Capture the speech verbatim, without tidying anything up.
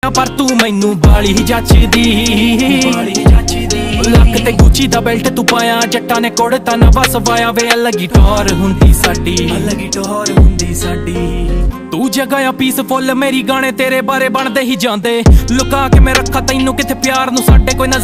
पर तू मैनू बाली जचदी लक ते गुची दा बेल्ट तू पाया जट्टा ने कोड़ता ना बस वाया वे अलग टोर हुंदी साडी अलग टोर हुंदी साडी तू जगह पीसफुल मेरी गाने तेरे बारे बनदे ही जांदे लुका के मैं रखा तैनू किथे प्यार नू साडे कोई नजर